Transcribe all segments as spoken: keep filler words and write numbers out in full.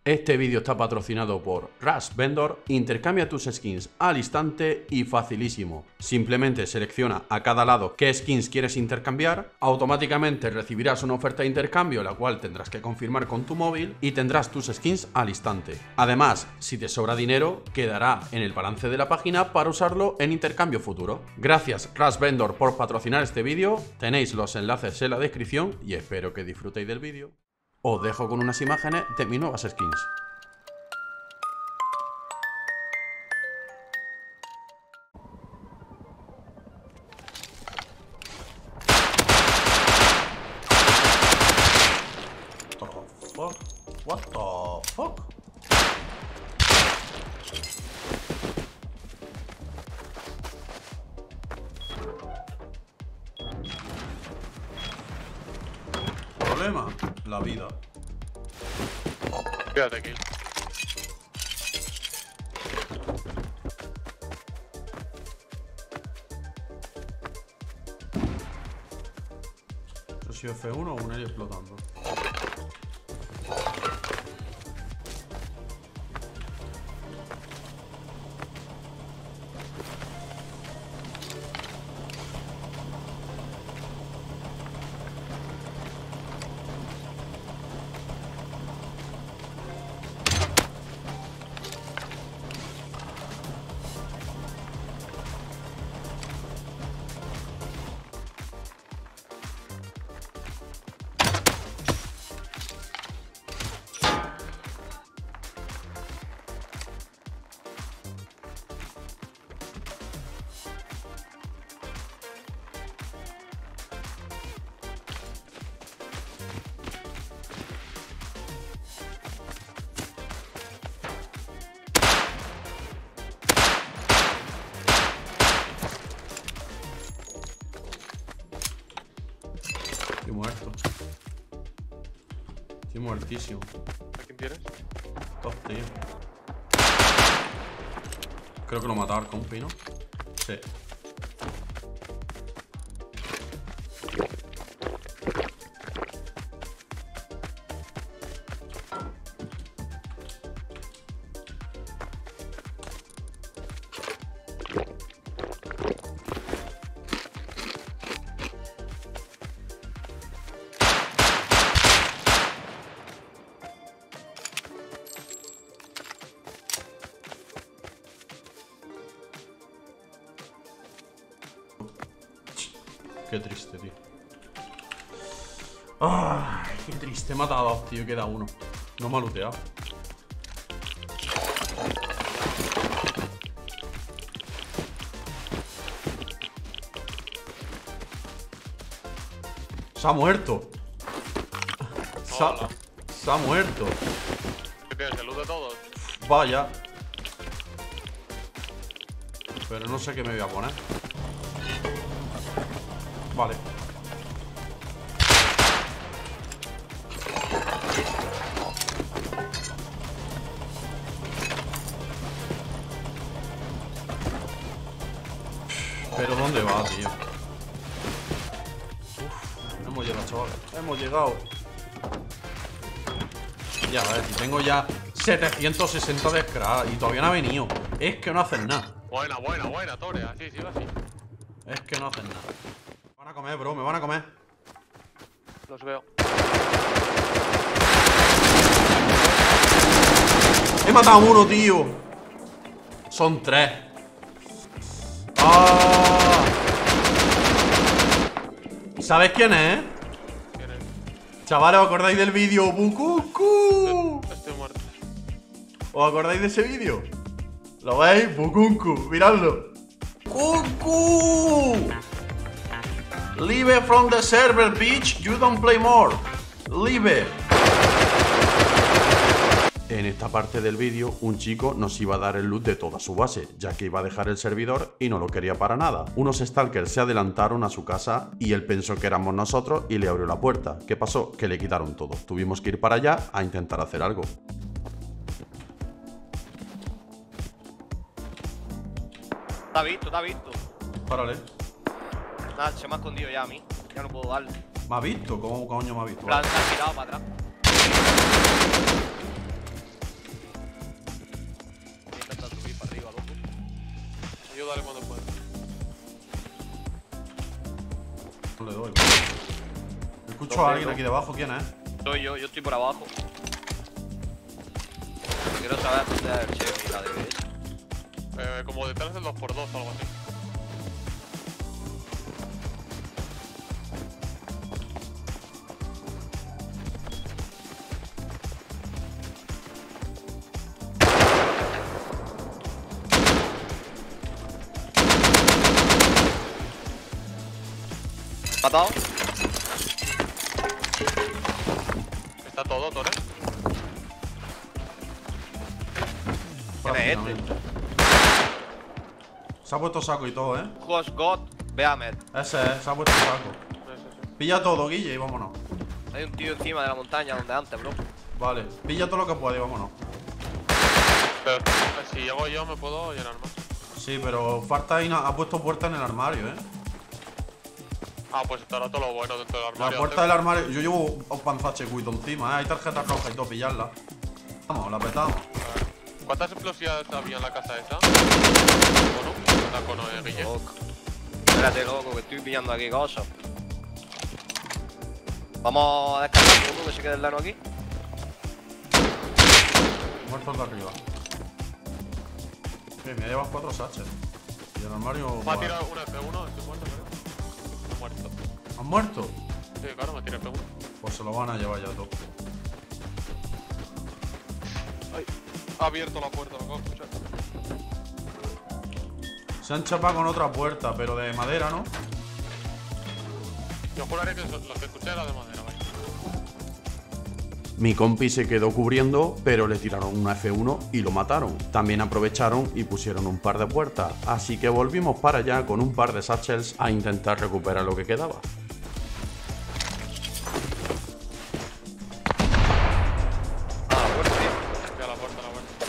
Este vídeo está patrocinado por Rush Vendor. Intercambia tus skins al instante y facilísimo. Simplemente selecciona a cada lado qué skins quieres intercambiar, automáticamente recibirás una oferta de intercambio la cual tendrás que confirmar con tu móvil y tendrás tus skins al instante. Además, si te sobra dinero, quedará en el balance de la página para usarlo en intercambio futuro. Gracias Rush Vendor por patrocinar este vídeo, tenéis los enlaces en la descripción y espero que disfrutéis del vídeo. Os dejo con unas imágenes de mis nuevas skins. What the fuck? What the fuck? Problema, la vida. Quédate aquí. ¿Eso ha sido F uno o un aire explotando? Estoy muerto. Estoy muertísimo. ¿A quién tienes? Top, tío. Creo que lo mataron con un pino. Sí. Qué triste, tío. Ay, qué triste. He matado a dos, tío. Queda uno. No me ha looteado. Se ha muerto. Se ha, se ha muerto. ¿Qué tienes? ¿El loot de todos? Vaya. Pero no sé qué me voy a poner. Vale. Pero ¿dónde va, tío? Uf, hemos llegado, chavales. Hemos llegado. Ya, a ver, si tengo ya setecientos sesenta de scrap y todavía no ha venido. Es que no hacen nada. Buena, buena, buena, Tore. Así, sí, así. Es que no hacen nada. Me van a comer, bro, me van a comer. Los veo. He matado a uno, tío. Son tres. ¡Ah! ¿Sabes quién es? ¿Quién es? Chavales, ¿os acordáis del vídeo Bukunku? Estoy muerto. ¿Os acordáis de ese vídeo? ¿Lo veis? Bukunku, miradlo. Bukunku. Leave from the server, bitch. You don't play more. Leave. En esta parte del vídeo, un chico nos iba a dar el loot de toda su base, ya que iba a dejar el servidor y no lo quería para nada. Unos stalkers se adelantaron a su casa y él pensó que éramos nosotros y le abrió la puerta. ¿Qué pasó? Que le quitaron todo. Tuvimos que ir para allá a intentar hacer algo. Te ha visto, te ha visto. Párale. Nada, se me ha escondido ya a mí. Ya no puedo darle. ¿Me ha visto? ¿Cómo coño me ha visto? En plan, se ha tirado para atrás. puesto a alguien aquí debajo. ¿Quién es? Soy yo, yo estoy por abajo. Quiero saber dónde es el chef y la D B S. Eh, como detrás del dos por dos o algo así. ¿Matado? Está todo, Tore. ¿Quién es este? Prácticamente. Se ha puesto saco y todo, ¿eh? Who's God? Beamer. Ese es, se ha puesto saco. Sí, sí, sí. Pilla todo, Guille, y vámonos. Hay un tío encima de la montaña donde antes, bro. Vale, pilla todo lo que pueda y vámonos. Pero eh, si llego yo me puedo llenar más. Sí, pero falta ahí, ha puesto puerta en el armario, ¿eh? Ah, pues estará todo lo bueno dentro del La armario. puerta del armario, yo llevo un panzachecuito encima, ¿eh? Hay tarjetas rojas y todo, pillarla. Vamos, la petamos. ¿Cuántas explosivas había en la casa esa? ¿Cono? ¿Cuántas cono, eh, Guille? Loco. Espérate, loco, que estoy pillando aquí cosas. Vamos a descargar uno que se quede el lano aquí. Muertos de arriba. Ok, me ha llevado cuatro saches. Y el armario. Me ha vale. tirado una F uno, estoy muerto, creo. Estoy muerto. ¿Han muerto? Sí, claro, me tiré F uno. Pues se lo van a llevar ya todo. Ay, ha abierto la puerta, lo acabo de escuchar. Se han chapado con otra puerta, pero de madera, ¿no? Yo juraré que los que escuché era de madera, vaya. Mi compi se quedó cubriendo, pero le tiraron una F uno y lo mataron. También aprovecharon y pusieron un par de puertas, así que volvimos para allá con un par de satchels a intentar recuperar lo que quedaba. Ah, la puerta, tío. Ya la puerta, la puerta.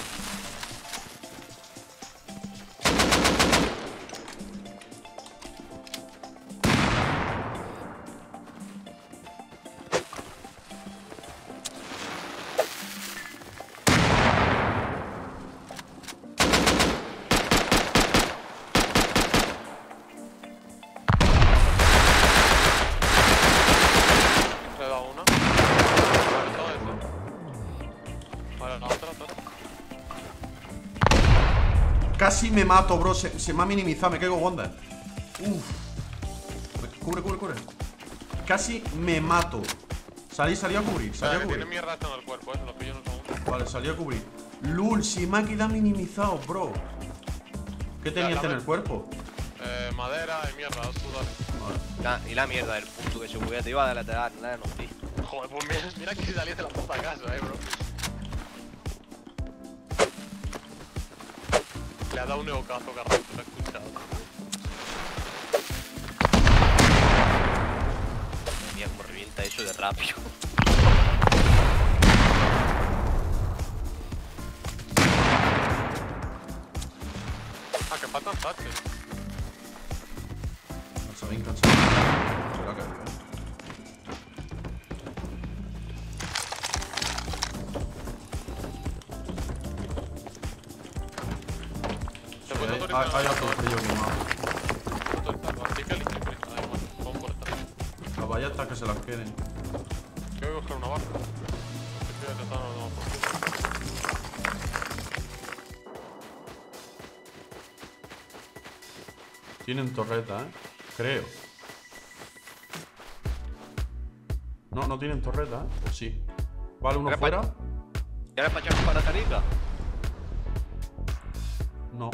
Le he dado una. Vale, todo eso. Vale, la otra, otra. Casi me mato, bro. Se, se me ha minimizado, me caigo Wonder. Uff. Cubre, cubre, cubre. Casi me mato. Salí, salí a cubrir, salí Vale, a que cubrir. tiene mierda en el cuerpo, eh. Los pillo en un segundo. Vale, salí a cubrir. Lul, si me ha quedado minimizado, bro. ¿Qué tenía Ya, este en dame. el cuerpo? Eh, madera y mierda, tú dale. Vale. La- y la mierda del punto que se hubiera te iba a deletear, claro, tío. Joder, pues mira, mira que salí de la puta casa, eh, bro. Le ha dado un neocazo, carnal, lo he escuchado. Mira cómo revienta eso de rápido. Ah, que faltan satches. Cansadín, cansadín. Será que vive. Se puede Hay, autorizar. hay otro frío quemado. Así que elige prisa, da igual. Vamos por esta. Las ballestas que se las queden. Yo voy a buscar una barra. Estoy intentando no por culo. Tienen torreta, ¿eh? Creo. No, no tienen torreta, ¿eh? Pues sí. Vale, uno ¿Quieres fuera. ¿Quieres para echar para salida? No.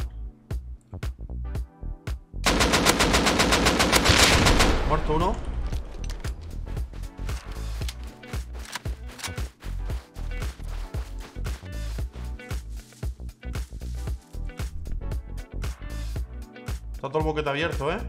Muerto uno. Está todo el boquete abierto, ¿eh?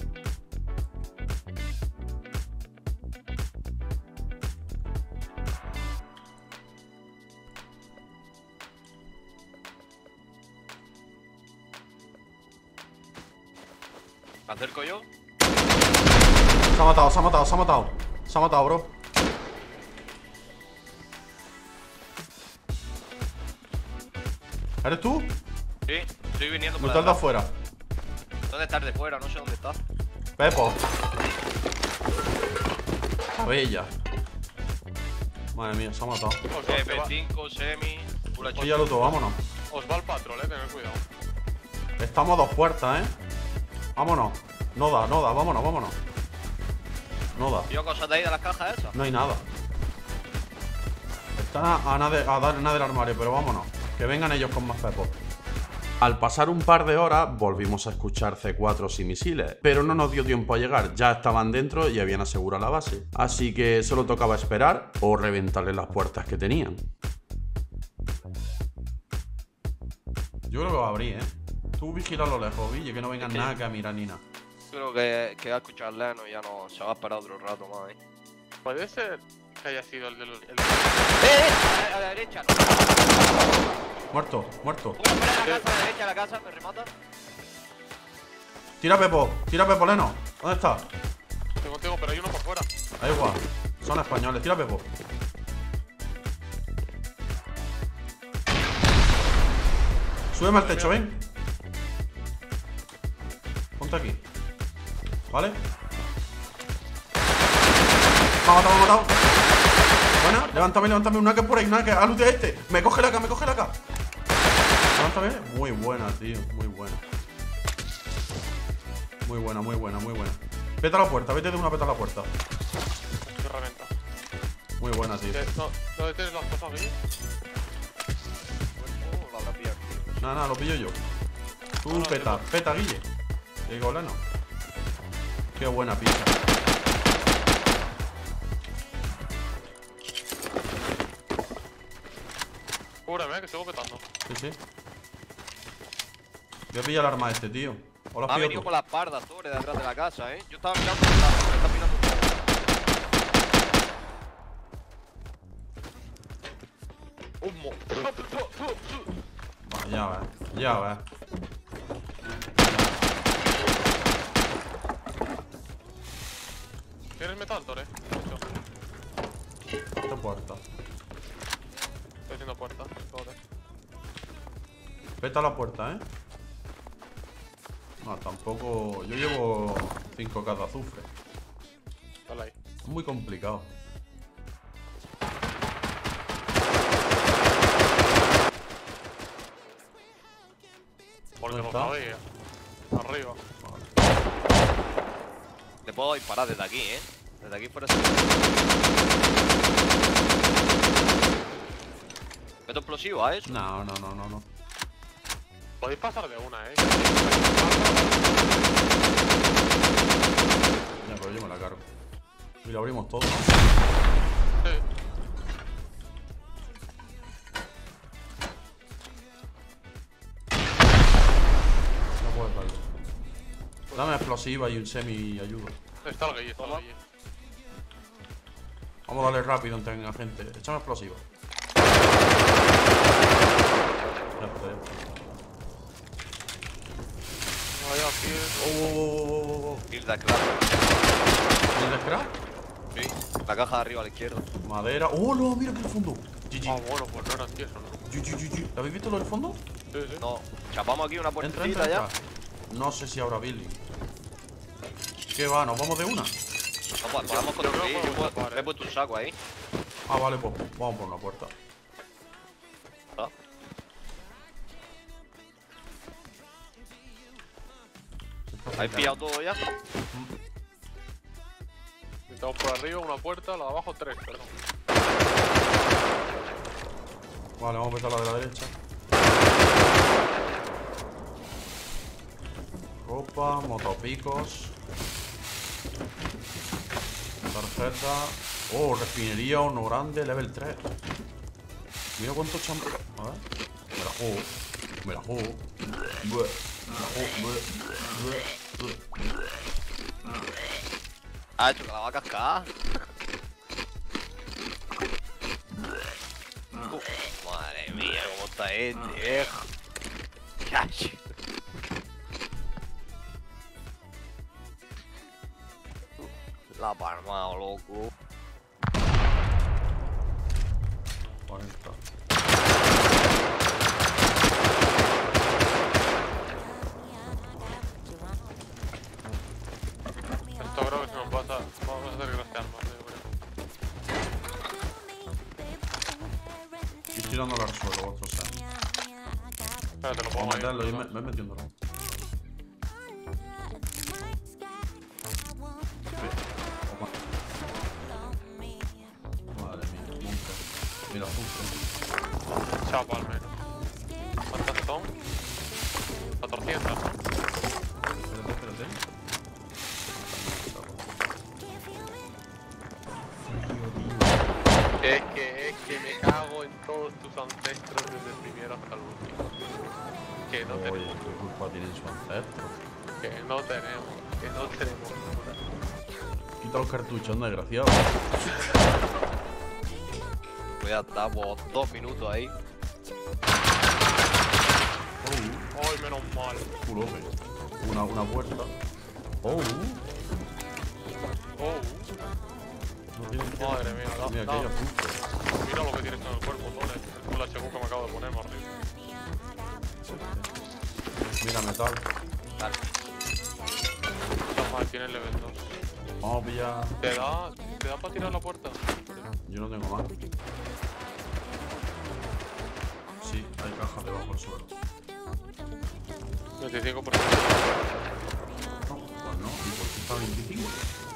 ¿Me acerco yo? Se ha matado, se ha matado, se ha matado. Se ha matado, bro. ¿Eres tú? Sí, estoy viniendo por Brutal de detrás. afuera. ¿Dónde estás de fuera? No sé dónde estás. Pepo. La bella. Madre mía, se ha matado. Os va, F cinco, semi. Full H D. Píllalo todo, vámonos. os va el patrol, eh, tened cuidado. Estamos a dos puertas, ¿eh? Vámonos. No da, no da, vámonos, vámonos. No da. Tío, cosas de ahí de las cajas esas. No hay nada. Están a, a, nada, a dar nada del armario, pero vámonos. Que vengan ellos con más pepos. Al pasar un par de horas, volvimos a escuchar C cuatro y misiles, pero no nos dio tiempo a llegar, ya estaban dentro y habían asegurado la base. Así que solo tocaba esperar o reventarle las puertas que tenían. Yo creo que va a abrir, ¿eh? Tú vigila a lo lejos, Guille, que no vengan Sí. nada que a mirar ni nada. Creo que, que va a escuchar Leno y ya no se va a esperar otro rato más, eh. Puede ser que haya sido el de los. El... ¡Eh, eh! A la, a la derecha, no. Muerto, muerto. Uno fuera de la casa, a la derecha de la casa, me remata. Tira Pepo, tira Pepo, Leno. ¿Dónde está? Tengo, tengo, pero hay uno por fuera. Da igual, son españoles, tira Pepo. Súbeme al techo, ven. Ponte aquí. ¿Vale? Me ha matado, me ha matado. Buena, levántame, levántame. Una que por ahí, una que a luz de este. Me coge la acá, me coge la acá. Levántame. Muy buena, tío, muy buena. Muy buena, muy buena, muy buena. Peta la puerta, vete de una peta a la puerta. Se reventa. Muy buena, tío. Eh, no, ¿dónde tienes las cosas aquí? Uh, lo habrá pillado. Nada, nada, lo pillo yo. Tú No, no, peta, yo- peta, Guille. Digo, Leno. Qué buena pizza. Cúbreme, que sigo petando. Sí, sí. Voy a pillar el arma este, tío. O lo has Ha pillado venido tú. por la espalda sobre detrás de la casa, eh. Yo estaba mirando por la me está mirando todo. Humo. Va, ya ves, ya ves. ¿Tienes metal, Tore? Esta puerta. Estoy haciendo puerta. Tore. Peta la puerta, ¿eh? No, tampoco... Yo llevo cinco K de azufre. Dale ahí. Es muy complicado. Porque ¿Dónde no está? sabía. Arriba. Le puedo disparar desde aquí, eh. Desde aquí fuera. ¿Meto explosivo a eso? No, no, no, no, no. Podéis pasar de una, eh. Ya, pero yo me la cargo. Y lo abrimos todo, ¿no? Sí. No puedes darle. Dame explosiva y un semi ayuda. Está el guille, está el Toma. guille. Vamos a darle rápido antes que venga gente. Échame explosiva. Ya está, ya está. Vaya, aquí es- Oh, oh, oh, oh, oh. Build a clap. ¿Tienes scrap? Sí. La caja de arriba a la izquierda. Madera. ¡Oh, no! Mira aquí el fondo. G Ah, G. bueno, pues no era tieso, ¿no? G G, G G. ¿Lo habéis visto lo del fondo? Sí, sí. No, chapamos aquí una Entra, puertecita entra, ya. entra. No sé si habrá building. ¿Qué va? ¿Nos vamos de una? No, pues podemos yo creo que construir. Yo podemos puedo- tapar, le he eh. puesto un saco ahí. Ah, vale, pues vamos por una puerta. ¿Ah? ¿Habéis pillado todo ya? Estamos por arriba, una puerta, la de abajo, tres, perdón. Vale, vamos a empezar la de la derecha. Ropa, motopicos. Tarjeta. Oh, refinería Horno Grande, level tres. Mira cuántos cham... A ver. Me la juego. Me la juego. Bueh. Me la juego. Bueh. Bueh. Bueh. Ha hecho que la va a cascar. Uh, madre mía, cómo está este, viejo. Chacho. La ha palmado, loco. cuarenta. Esto creo que se nos pasa. Vamos a hacer que no sean más, yo creo. tirándolo al suelo, otro set. Espérate, lo Vamos pongo a meterlo y ahí. me, me metiéndolo. Madre mía, nunca. Mira, azufre. Chapa al menos. ¿Cuántas son? cuatrocientos, ¿no? Espérate, espérate. Es que, es que me cago en todos tus ancestros desde el primero hasta el último. Que no Oye, tenemos, ¿qué culpa tiene su ancestro? que no tenemos, que no tenemos. Quita los cartuchos, desgraciado. Voy a dar por dos minutos ahí. Oh, Ay, menos mal. culote. Una, una puerta. Oh, Oh, no tiene que... madre mía, da, Mira, que da. hay azufre. Mira lo que tienes en el cuerpo, Tone. Con la H Q que me acabo de poner, Martín. Mira, metal. Vale. Toma, tienes level dos. Vamos a pillar... ¿Te da, ¿Te da para tirar la puerta? Yo no tengo más. Sí, hay cajas debajo del suelo. veinticinco por ciento. No, pues no. ¿Y por qué está veinticinco?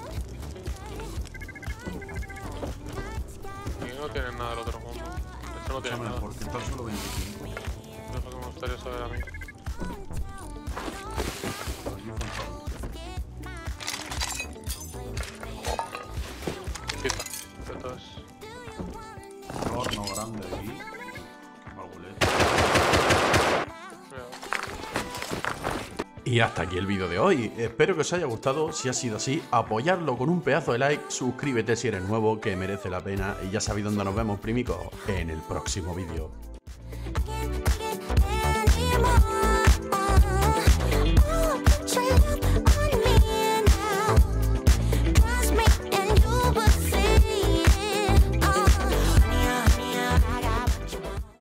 Y no tienes nada del otro mundo. Eso no tiene Escúchame, nada. ¿por qué está solo veinticinco? Eso es lo que me gustaría saber a mí. Aquí falta. Quita. Esto es. Un horno grande aquí. Qué margulete. Y hasta aquí el vídeo de hoy. Espero que os haya gustado. Si ha sido así, apoyadlo con un pedazo de like. Suscríbete si eres nuevo, que merece la pena. Y ya sabéis dónde nos vemos, primicos, en el próximo vídeo.